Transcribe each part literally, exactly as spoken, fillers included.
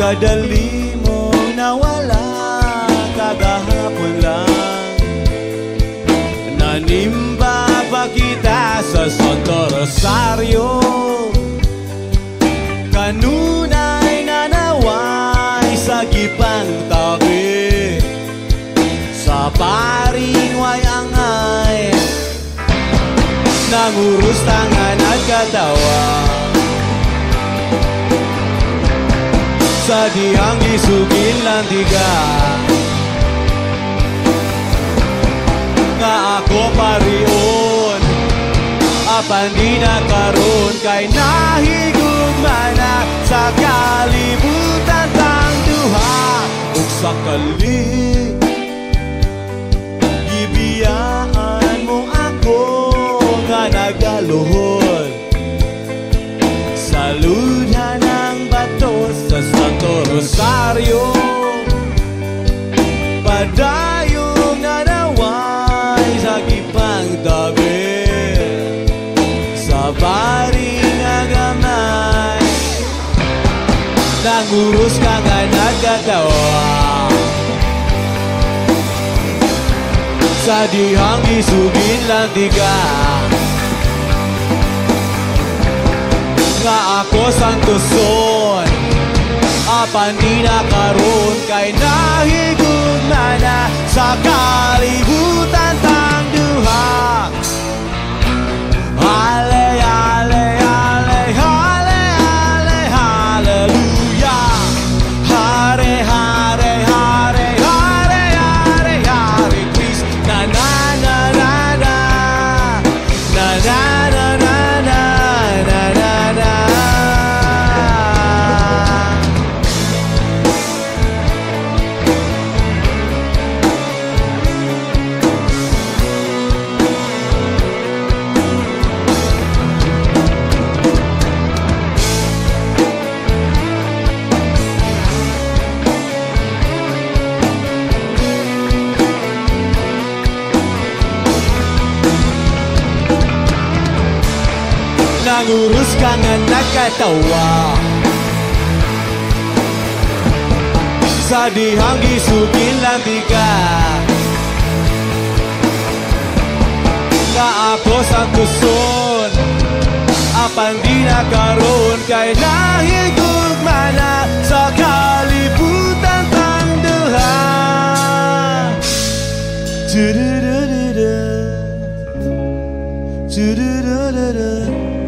kadali mong nawala kagahapon lang. Nanimba pa kita sa Santo Rosario, kanunay nanaway sa gipang tabi, sa paring wayangay nangurus tangan at katawa, sa dihang isugin lang tiga nga ako pariyon, apan di na karon kay nahigugma na sa kalibutan tang duha ug sa kali gibiyaan mo ako nga nagaluhod sa ludha ng bato sa Santo Rosario, padayong nanaway sa gipang tabi, sa baring agamay nangurus ka nga nagkatawa, sa dihang isugin lang tiga nga ako santuson, apan di na karon kay nahigugma na sa kalibutan tang duha. Ale, ale, ale, ale, ale, hallelujah. Hare, hare, hare, hare, hare, hare Krishna. Na na na na na na na na na na na na na. Nangurus ka nga nakatawa, sa dihang isugin lang tiga nga ako santuson, apan di na karon kay nahigugma na sa kalibutan tang duha. Tududududud, tududududud,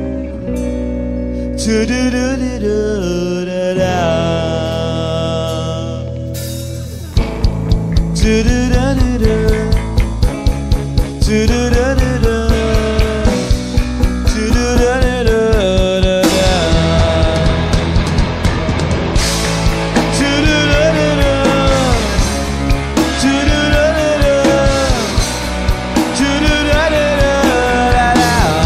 tudududududada, tududududud, tududududud, tudududududada, tududududud, tududududud, tudududududada,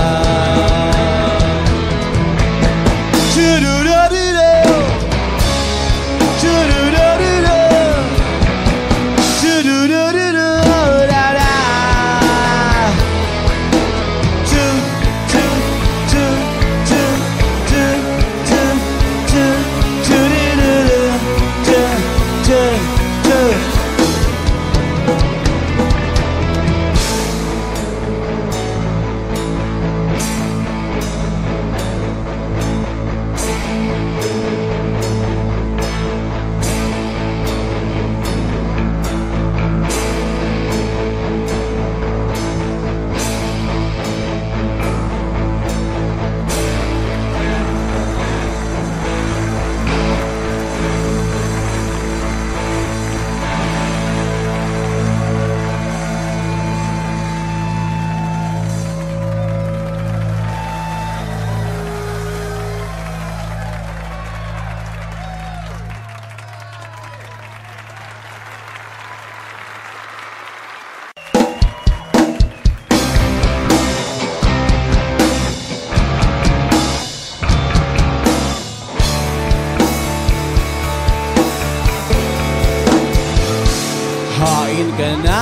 hain ka na,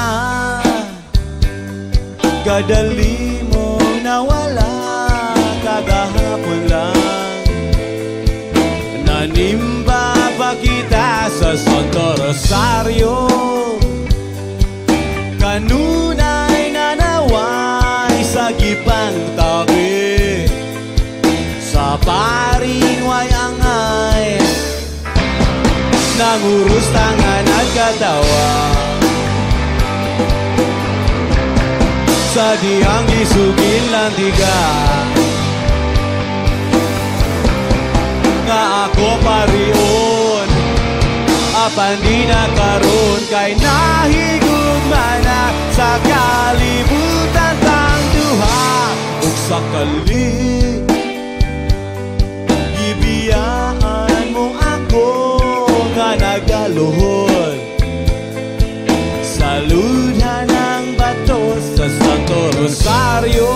kadali mong nawala kagahapon lang. Nanimba pa kita sa Santo Rosario. Kanunay nanaway sa gipang tabi, sa paring wayangay nangurus tangan at katawa, sa dihang isugin lang tiga nga ako parion. Apan di na karon kay nahigugma na sa kalibutan tang duha. Ug sa kali gibiyaan mo ako nga nagaluhod sa ludha ng bato sa Santo Rosario.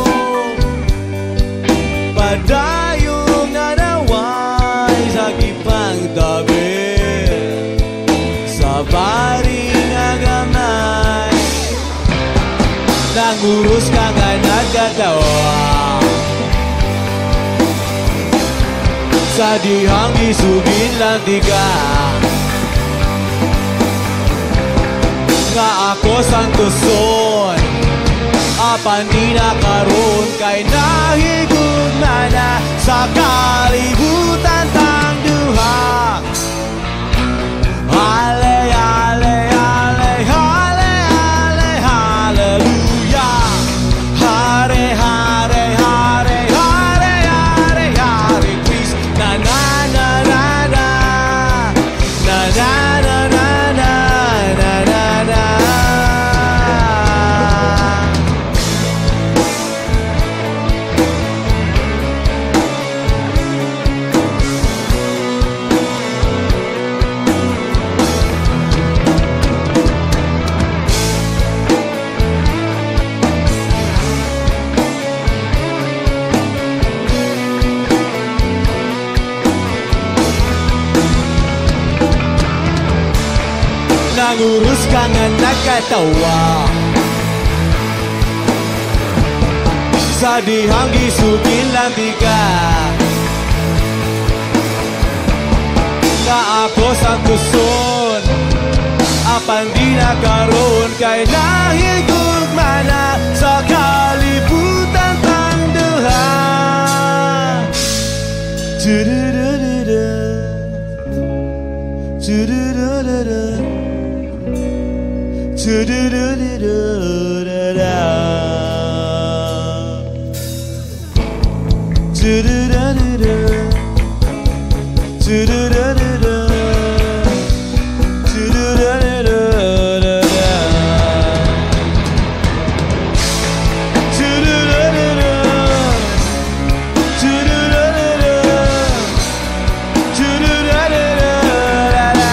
Padayong nanaway sa gipang tabi, sa paring agamay nangurus ka nga nagkatawa, sa dihang isugin lang tiga nga ako santuson. Apan di na karon kay nahigugma na sa kalibutan tang duha. Hale, hale, hale, hale, hale, hallelujah. Hare, hare, hare, hare, hare, hare Krishna. Na na na na na na na na na na na na na. Nangurus ka nga nagkatawa, sa dihang isugin lang tiga nga ako santuson. Apan di na karon kay nahigugma na sa kalibutan tang duha. Tududududu, tududududu, tududududu-da-da. Tududududu, tududududu, tududududu-da-da. Tududududu, tududududu, tududududu-da-da.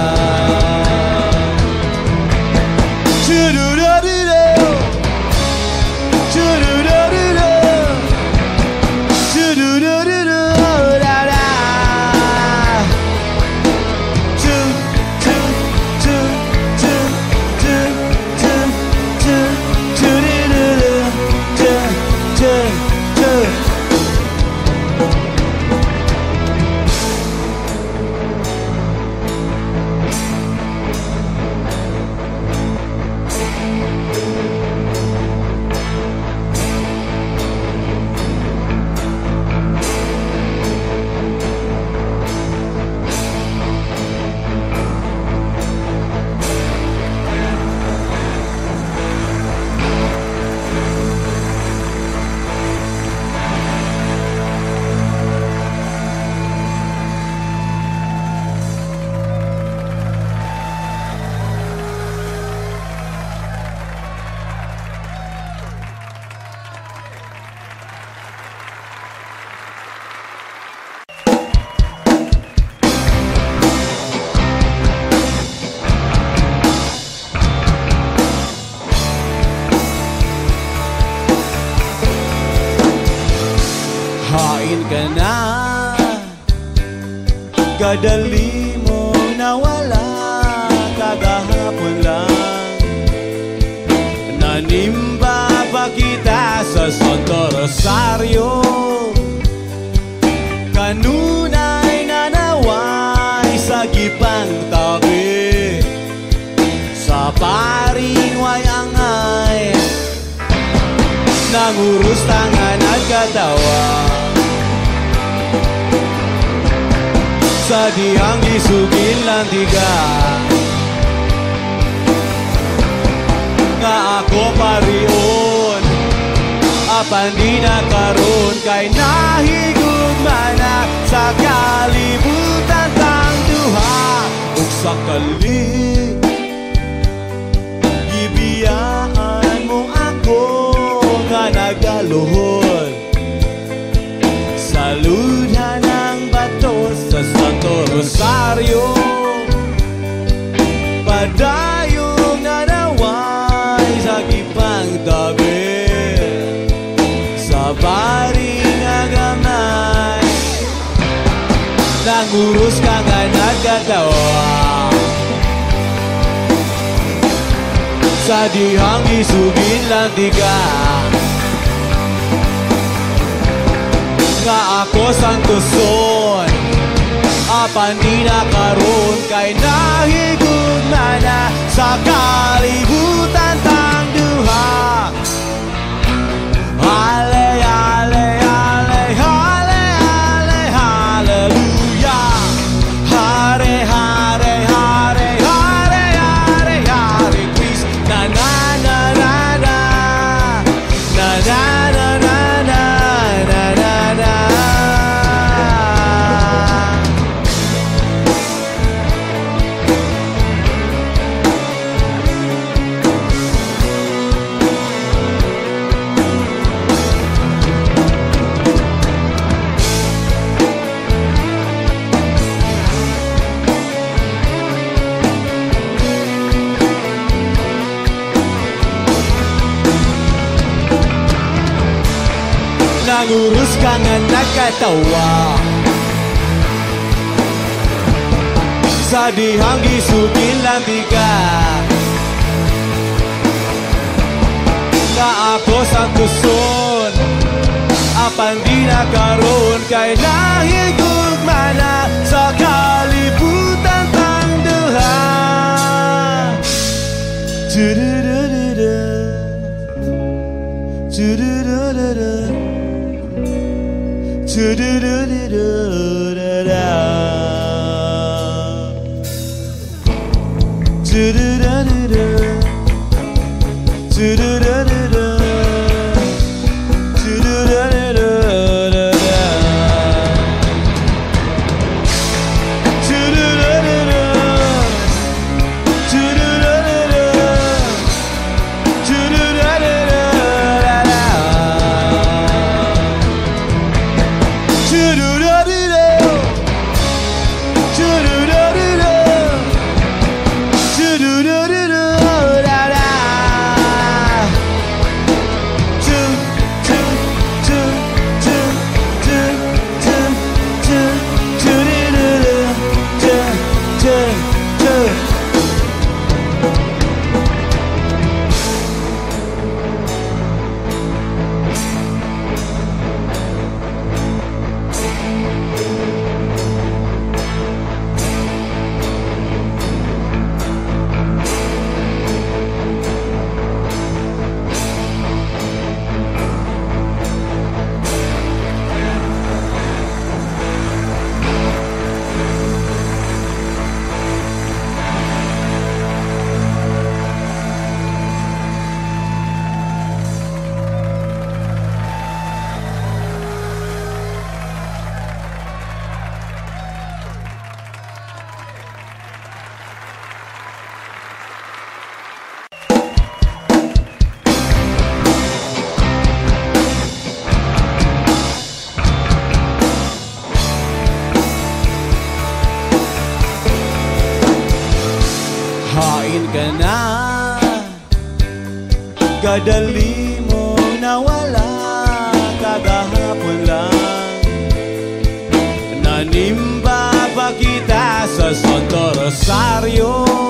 Hain ka na, kadali mong nawala, kagahapon lang nanimba pa kita sa Santo Rosario. Kanunay nanaway sa gipang tabi, Nangurus tangan at katawan sa dihang gisugin lantigan nga ako parion apan di na karon kay nahigugma na sa kalibutan tang duha ug sakali gibiyaan mo ako nga nagaluhod sa ludha ng bato sa Santo Rosario padayong nanaway sa gipang tabi sa baring agamay nangurus ka nga nagkatawa sa dihang isugin lantigan nga ako santuson apan di na karon kay nahigugma na sa kalibutan tang duha ale ale ale ale ale hallelujah hare hare hare hare hare hare Krishna na na na na na na na na na na na na nangurus ka nga nagkatawa sa dihang gisugin lantigan nga ako santuson apan di na karon kay nahigugma na sa kalibutan tang duha Tudurururu Tudurururu Do-do-do-do-do-da-da. Do-do-do-do-do. Do-do-do-do-do. Do-do-do-do-do-da-da. Do-do-do-do-do. Do-do-do-do-do. Do-do-do-do-do. Hain ka na, kadali mo nawala, kagahapon lang nanimba pa kita sa Santo Rosario.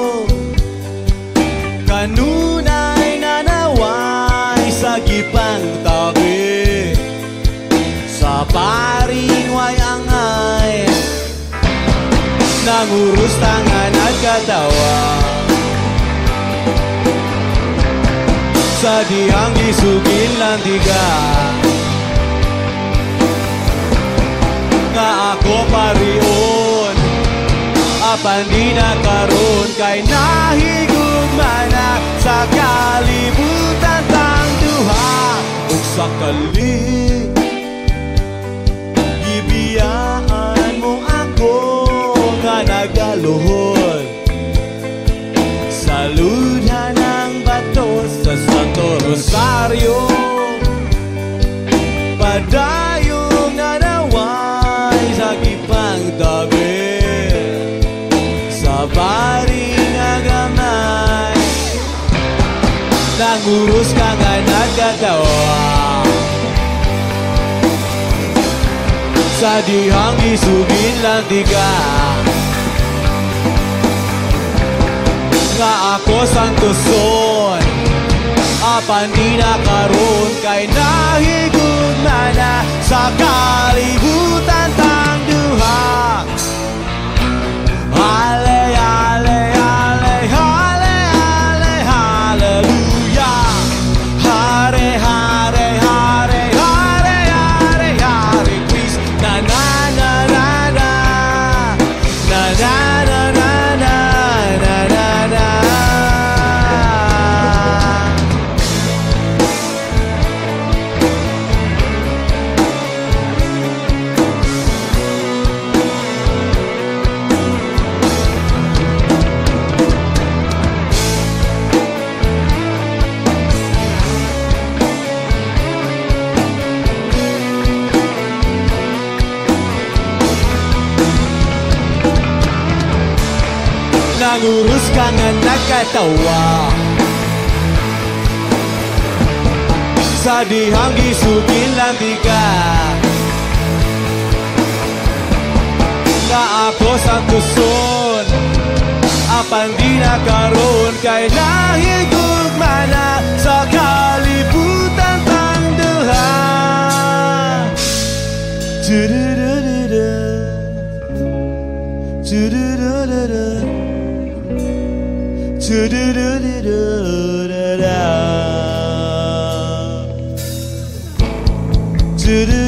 Kanunay nanaway sa gipang tabi, sa paring wayangay nangurus tangan at katawan sa dihang gisugin lang tiga nga ako pariyon apan di na karon kay nahigugma na sa kalibutan tang duha ug sa kali gibiyaan mo ako nga nagaluhod sa ludha ng bato sa Santo Rosario padayong nanaway sa gipang tabi sa baring agamay nangurus ka nga nagkatawa sa dihang isugin lang tiga nga ako santoson apan di na karon kay nahigugma na sa kalibutan tang duha ale ale ale ale ale hallelujah hare hare hare hare hare hare Christ na na na na na na na na na na na na nangurus ka nga nagkatawa sa dihang gisugin lang tiga nga ako santoson apan di na karon kay nahigugma na sa kalibutan tang duha Tudurururu Tudurururu Do-do-do-do-do-da-da. Do-do